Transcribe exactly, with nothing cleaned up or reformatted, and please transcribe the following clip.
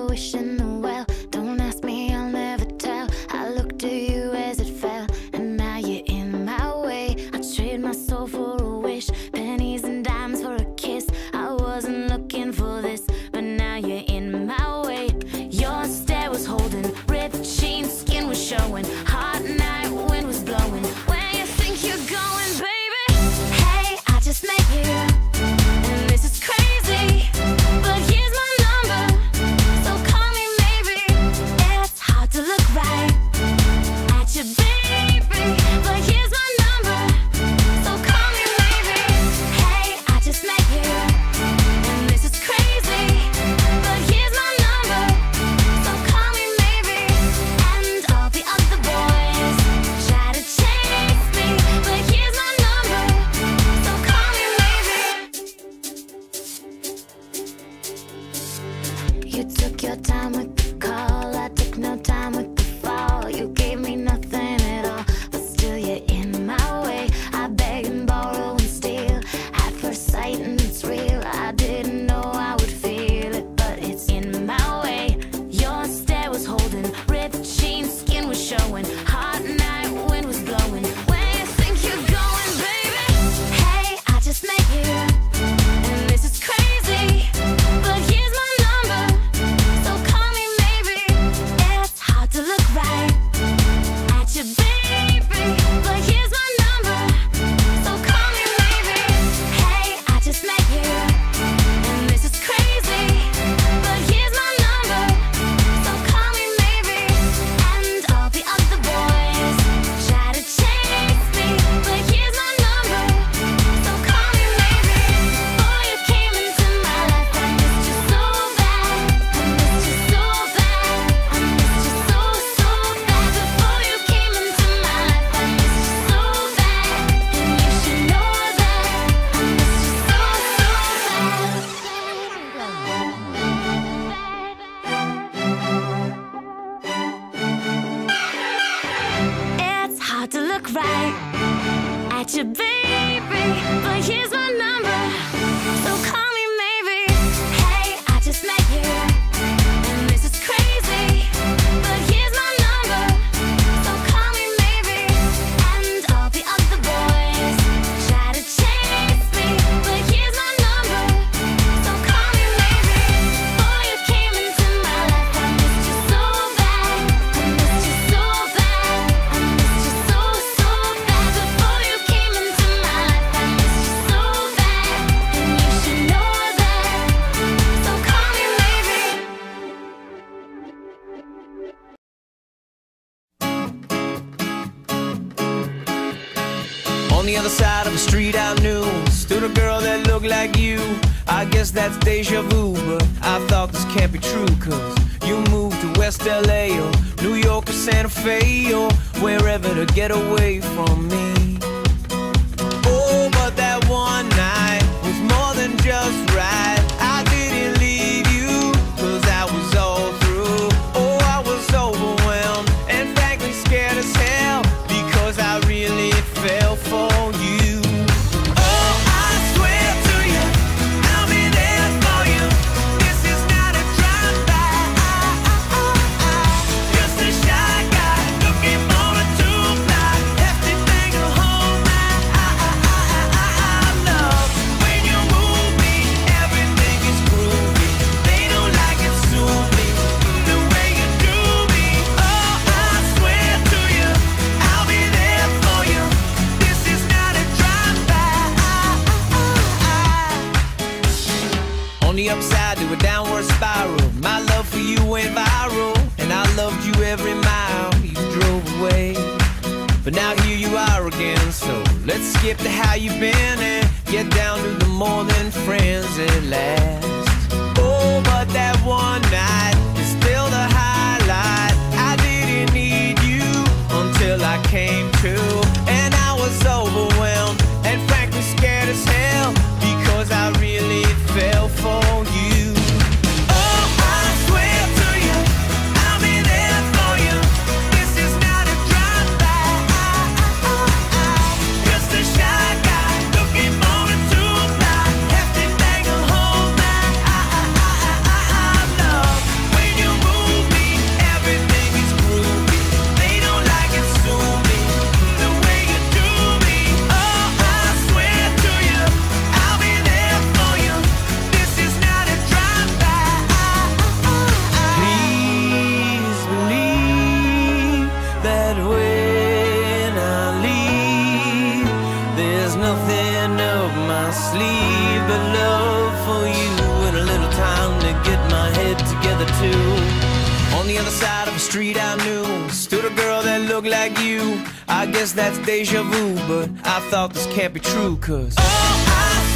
wish in the well. Don't ask me, I'll never tell. I looked at you as it fell, and now you're in my way. I trade my soul for a wish, pennies and dimes for a kiss. I wasn't looking for this, but now you're in my way. Your stare was holding, ripped jeans, skin was showing. Hot night, wind was blowing. Where you think you're going, baby? Hey, I just met you, and this is crazy, but here's my number, so call me maybe. It's hard to look right at you, baby, but here's my number, so call me maybe. Hey, I just met you, and this is crazy, but here's my number, so call me maybe. And all the other boys try to chase me, but here's my number, so call me maybe. You took your time with the call, I took no time with the fall. You gave me nothing at all, but still you're in my way. I beg and borrow and steal at first sight, and it's real. I didn't know I would feel it, but it's in my way. Your stare was holding, ripped jeans, skin was showing. Hot night, wind was blowing. Where you think you're going, baby? Hey, I just met you, and this is crazy, but here's my number, so call me maybe. It's hard to look right at you, baby, but here's my number, so call me maybe. Hey, I just met you, and this is crazy, but here's my number, so call me maybe. And all the other boys try to chase me, but here's my number, so call me maybe. Before you came into my life, I missed you so bad, I missed you so bad, I missed you so, so bad. Before you came into my life, I missed you so bad, and you should know that I missed you so, so bad. It's hard to look right at you, baby, but here's my number, so call me maybe. Hey, I just met you, and this is crazy, but here's my number, so call me maybe. And all the other boys try to chase me, but here's my number, so call me maybe. Before you came into my life, I missed you so bad, I missed you so bad, I missed you so, so bad. Before you came into my life, I missed you so bad, and you should know that, so call me maybe. On the other side of the street I knew stood a girl that looked like you. I guess that's deja vu, but I thought this can't be true, cause you moved to West L A or New York or Santa Fe or wherever to get away from me. Oh, but that one night was more than just right. I didn't leave you, cause I was all through. Oh, I was overwhelmed and frankly scared as hell, because I really fell for you. Oh, I swear to you, I'll be there for you. This is not a drive-by, just a shy guy looking for a two-fly, hefty thing to hold my love. When you move me, everything is groovy. They don't like it, sue me, the way you do me. Oh, I swear to you, I'll be there for you. This is not a drive-by. On the upside to a downward spiral, my love for you went viral, and I loved you every mile you drove away. But now here you are again, so let's skip to how you've been and get down to the more than friends at last. Oh, but that one night is still the highlight. I didn't need you until I came to, and I was overwhelmed and frankly scared as hell, because I really fell for you. Oh, I swear to you, I'll be there for you. This is not a drive-by, just a shy guy looking my sleeve, but love for you and a little time to get my head together too. On the other side of the street I knew stood a girl that looked like you. I guess that's deja vu, but I thought this can't be true, 'cause all I